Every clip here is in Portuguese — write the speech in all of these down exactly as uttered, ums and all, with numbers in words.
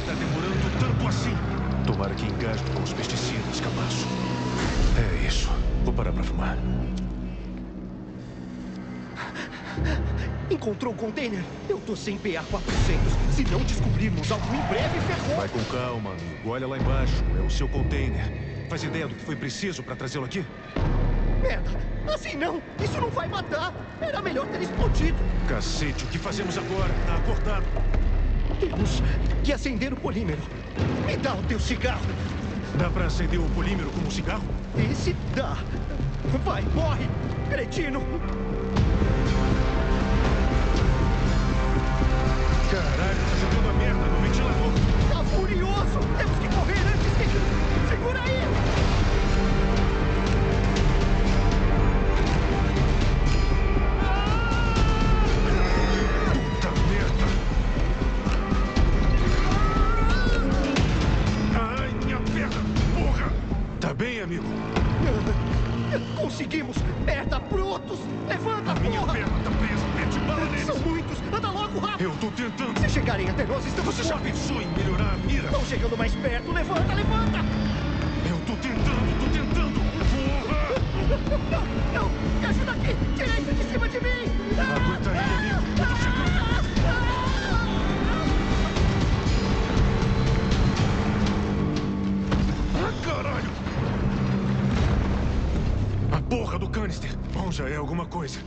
tá demorando tanto assim? Tomara que engasgue com os pesticidas, cabaço. É isso. Vou parar pra fumar. Encontrou o container? Eu tô sem P A quatrocentos. Se não descobrirmos algo em breve, ferrou. Vai com calma, amigo. Olha lá embaixo. É o seu container. Faz ideia do que foi preciso pra trazê-lo aqui? Merda! Assim não! Isso não vai matar! Era melhor ter explodido! Cacete, o que fazemos agora? Tá acordado. Temos que acender o polímero. Me dá o teu cigarro! Dá pra acender o polímero com um cigarro? Esse dá! Vai, morre! Cretino! Caralho, tá jogando a merda no ventilador! Tá furioso! Temos que correr antes que... Segura aí! Puta merda! Ai, minha perna! Porra! Tá bem, amigo? Conseguimos! Merda, brutos! Levanta, A minha porra! perna tá presa! Mete bala neles! São muitos! Anda logo, rápido! Eu tô tentando! Se chegarem até nós, estamos Você já mortos. pensou em melhorar a mira? Estão chegando mais perto! Levanta, levanta! Eu tô tentando, tô tentando! Porra! Não, não! Me ajuda aqui! Tira isso de cima de mim! Aguenta aí, amigo! Eu tô chegando! Ah, caralho! A porra do canister! Bom, já é alguma coisa.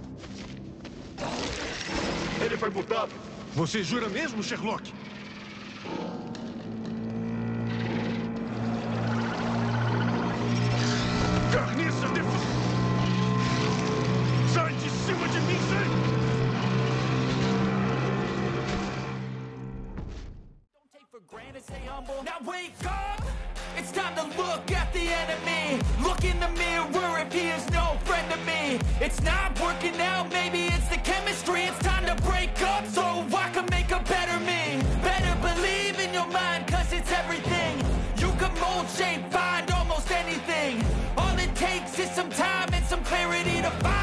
Ele foi mutado. Você jura mesmo, Sherlock? Carniças de... Sai de cima de mim, sai! Don't take for granted, stay humble. Now wake up! It's time to look at the enemy. Look in the mirror if he is no friend to me. It's not working out, maybe it's the chemistry. It's time to break up so I can make a better me. Better believe in your mind, cause it's everything. You can mold, shape, find almost anything. All it takes is some time and some clarity to find